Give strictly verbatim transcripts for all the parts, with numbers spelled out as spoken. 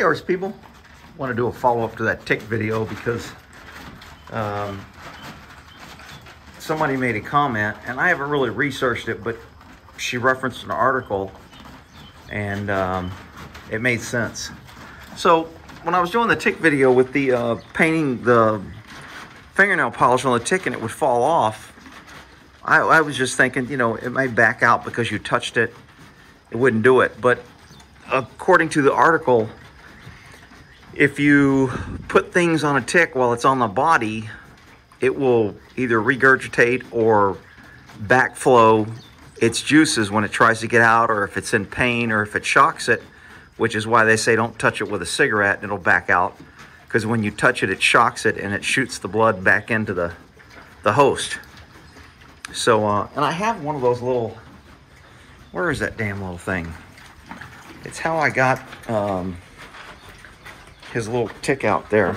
Hi, yours people. Want to do a follow-up to that tick video because um, somebody made a comment, and I haven't really researched it, but she referenced an article, and um, it made sense. So when I was doing the tick video with the uh, painting the fingernail polish on the tick and it would fall off, I, I was just thinking, you know, it might back out because you touched it. It wouldn't do it. But according to the article, if you put things on a tick while it's on the body, it will either regurgitate or backflow its juices when it tries to get out, or if it's in pain, or if it shocks it, which is why they say don't touch it with a cigarette and it'll back out, because when you touch it, it shocks it and it shoots the blood back into the, the host. So, uh, and I have one of those little, where is that damn little thing? It's how I got um, his little tick out there.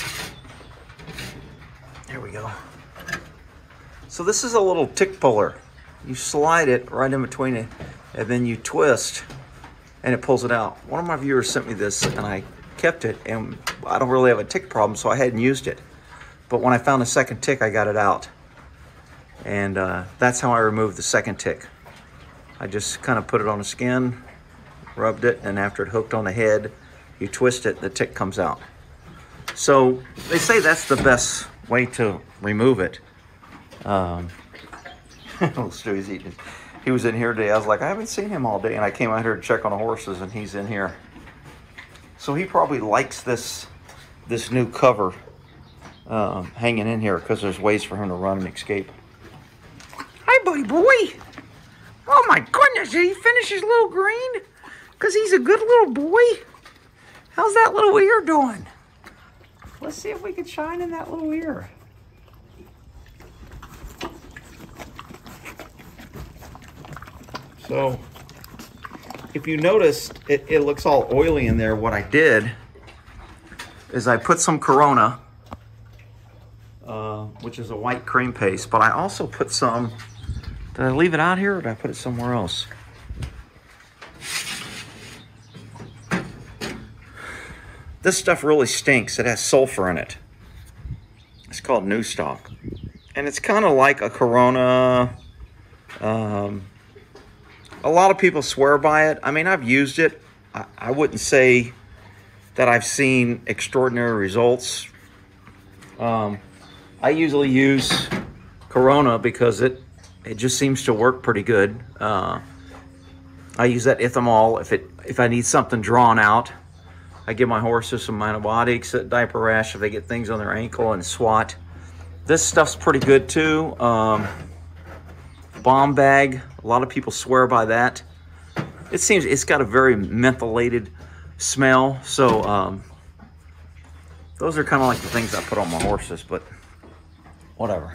There we go. So this is a little tick puller. You slide it right in between it, and then you twist, and it pulls it out. One of my viewers sent me this, and I kept it, and I don't really have a tick problem, so I hadn't used it. But when I found a second tick, I got it out. And uh, that's how I removed the second tick. I just kind of put it on the skin, rubbed it, and after it hooked on the head, you twist it, the tick comes out. So they say that's the best way to remove it. Um, little Stewie's eating. He was in here today. I was like, I haven't seen him all day, and I came out here to check on the horses, and he's in here. So he probably likes this this new cover um, hanging in here because there's ways for him to run and escape. Hi, buddy boy. Oh my goodness, did he finish his little green? Because he's a good little boy. How's that little ear doing? Let's see if we can shine in that little ear. So, if you noticed, it, it looks all oily in there. What I did is I put some Corona, uh, which is a white cream paste, but I also put some, did I leave it out here or did I put it somewhere else? This stuff really stinks. It has sulfur in it. It's called New Stock. And it's kind of like a Corona. Um, a lot of people swear by it. I mean, I've used it. I, I wouldn't say that I've seen extraordinary results. Um, I usually use Corona because it, it just seems to work pretty good. Uh, I use that Ithamol if, it, if I need something drawn out. I give my horses some antibiotics, a diaper rash if they get things on their ankle, and swat. This stuff's pretty good too. Um, bomb bag, a lot of people swear by that. It seems it's got a very mentholated smell. So um, those are kind of like the things I put on my horses, but whatever.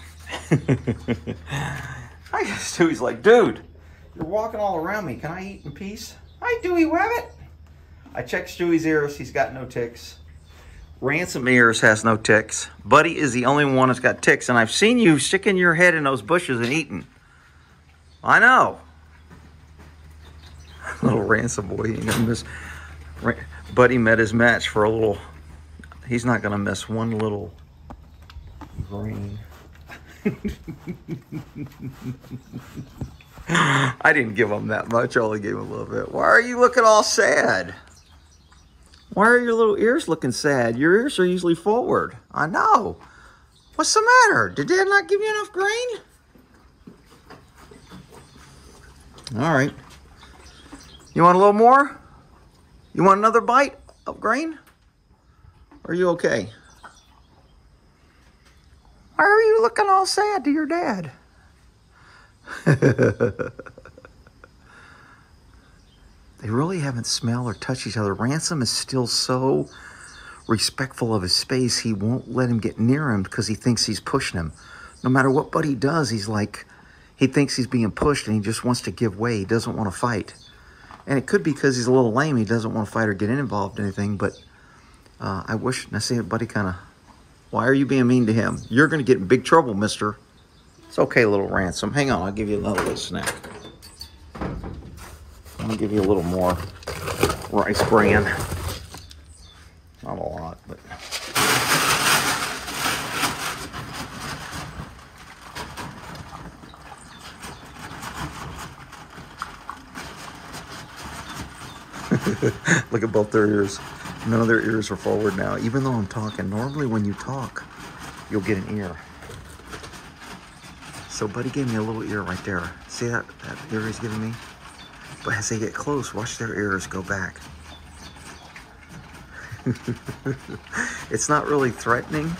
I guess Stewie's like, dude, you're walking all around me. Can I eat in peace? Hi, Dewey Wabbit. I checked Stewie's ears. He's got no ticks. Ransom Ears has no ticks. Buddy is the only one that's got ticks. And I've seen you sticking your head in those bushes and eating. I know. Little Ransom boy. He ain't gonna miss. Buddy met his match for a little. He's not going to miss one little green. I didn't give him that much. I only gave him a little bit. Why are you looking all sad? Why are your little ears looking sad? Your ears are usually forward. I know. What's the matter? Did Dad not give you enough grain? All right. You want a little more? You want another bite of grain? Are you okay? Why are you looking all sad to your dad? They really haven't smelled or touched each other. Ransom is still so respectful of his space, he won't let him get near him because he thinks he's pushing him. No matter what Buddy does, he's like, he thinks he's being pushed and he just wants to give way. He doesn't want to fight. And it could be because he's a little lame. He doesn't want to fight or get involved in anything. But uh, I wish, and I see Buddy kind of, why are you being mean to him? You're going to get in big trouble, mister. It's okay, little Ransom. Hang on, I'll give you another little snack. I'm going to give you a little more rice bran. Not a lot, but. Look at both their ears. None of their ears are forward now, even though I'm talking. Normally when you talk, you'll get an ear. So Buddy gave me a little ear right there. See that, that ear he's giving me? But as they get close, watch their ears go back. It's not really threatening.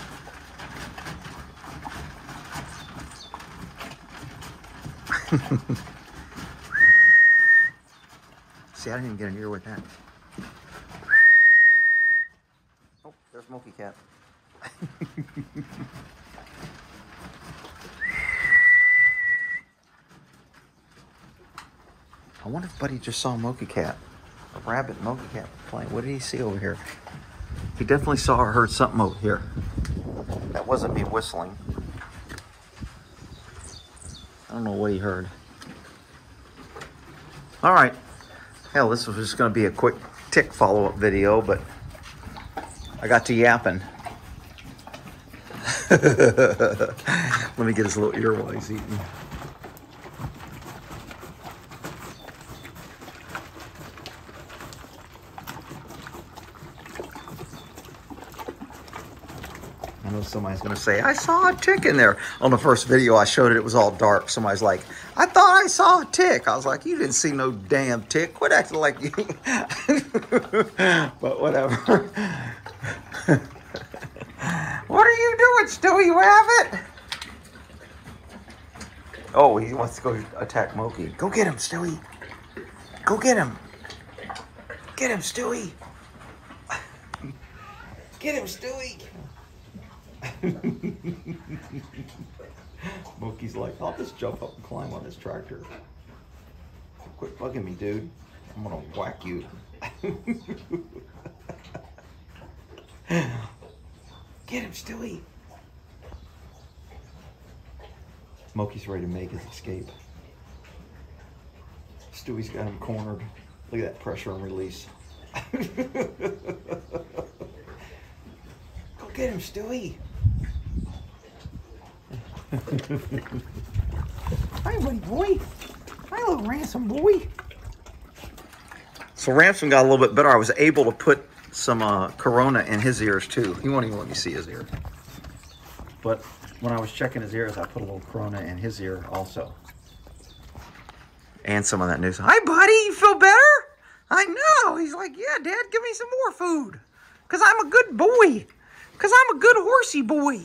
See, I didn't even get an ear with that. Oh, there's Moki Cat. I wonder if Buddy just saw a Moki Cat. A rabbit Moki Cat playing. What did he see over here? He definitely saw or heard something over here. That wasn't me whistling. I don't know what he heard. All right. Hell, this was just going to be a quick tick follow-up video, but I got to yapping. Let me get his little ear while he's eating. I know somebody's gonna say, I saw a tick in there. On the first video I showed it, it was all dark. Somebody's like, I thought I saw a tick. I was like, you didn't see no damn tick. Quit acting like you. But whatever. What are you doing, Stewie Rabbit? Oh, he wants to go attack Moki. Go get him, Stewie. Go get him. Get him, Stewie. Get him, Stewie. Moki's like, I'll just jump up and climb on this tractor. Quit bugging me, dude. I'm gonna whack you. Get him, Stewie. Moki's ready to make his escape. Stewie's got him cornered. Look at that pressure and release. Go get him, Stewie. Hi, buddy boy. Hi, little Ransom boy. So Ransom got a little bit better. I was able to put some uh, Corona in his ears too. He won't even let me see his ear. But when I was checking his ears, I put a little Corona in his ear also. And some of that news. Hi, buddy. You feel better? I know. He's like, yeah, Dad, give me some more food. Because I'm a good boy. Because I'm a good horsey boy.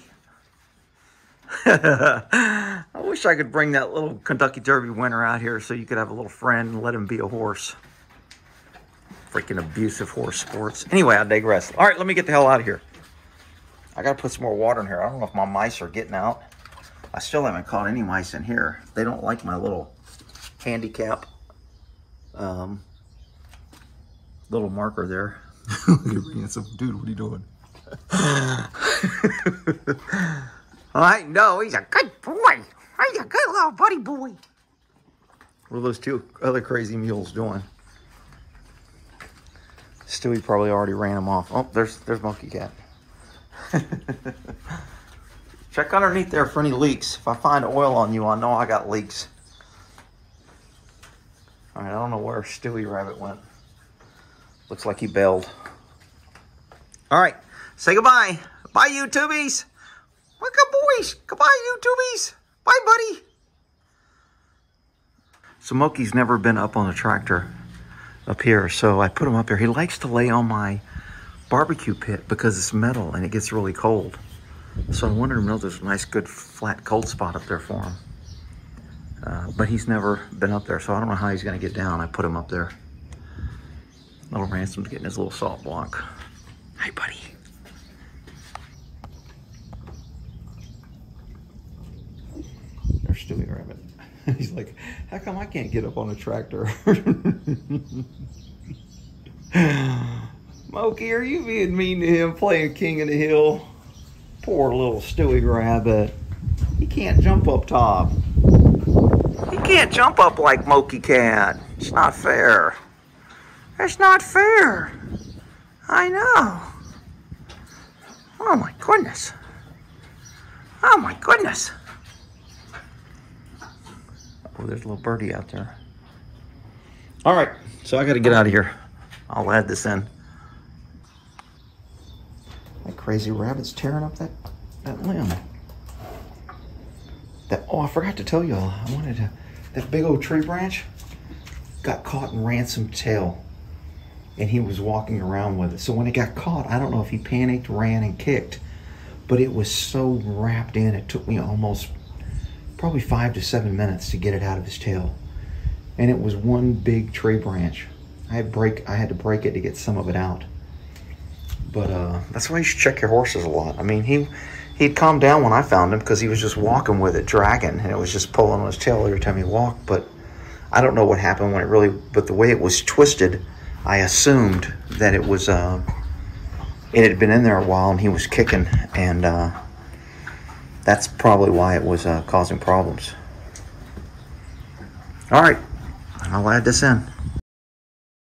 I wish I could bring that little Kentucky Derby winner out here so you could have a little friend and let him be a horse. Freaking abusive horse sports. Anyway, I digress. All right, let me get the hell out of here. I got to put some more water in here. I don't know if my mice are getting out. I still haven't caught any mice in here. They don't like my little handicap um, little marker there. Dude, what are you doing? I know, he's a good boy. He's a good little buddy boy. What are those two other crazy mules doing? Stewie probably already ran them off. Oh, there's there's Moki Cat. Check underneath there for any leaks. If I find oil on you, I know I got leaks. All right, I don't know where Stewie Rabbit went. Looks like he bailed. All right, say goodbye. Bye, YouTubies. Wake up, boys. Goodbye, YouTubies. Bye, buddy. So Moki's never been up on a tractor up here, so I put him up here. He likes to lay on my barbecue pit because it's metal and it gets really cold. So I wanted him to know there's a nice, good, flat, cold spot up there for him. Uh, but he's never been up there, so I don't know how he's going to get down. I put him up there. Little Ransom's getting his little salt block. Hi, buddy. There's Stewie Rabbit. He's like, how come I can't get up on a tractor? Moki, are you being mean to him playing King of the Hill? Poor little Stewie Rabbit. He can't jump up top. He can't jump up like Moki Cat. It's not fair. It's not fair. I know. Oh my goodness. Oh my goodness. Oh, there's a little birdie out there. All right, so I got to get out of here. I'll add this in. That crazy rabbit's tearing up that, that limb. That, oh, I forgot to tell y'all. I wanted to, that big old tree branch got caught in Ransom's tail. And he was walking around with it. So when it got caught, I don't know if he panicked, ran, and kicked, but it was so wrapped in, it took me almost probably five to seven minutes to get it out of his tail. And it was one big tree branch. I had break, I had to break it to get some of it out. But uh, that's why you should check your horses a lot. I mean, he he'd calmed down when I found him because he was just walking with it, dragging, and it was just pulling on his tail every time he walked. But I don't know what happened when it really, but the way it was twisted, I assumed that it was, uh, it had been in there a while and he was kicking, and uh, that's probably why it was uh, causing problems. All right, I'll add this in.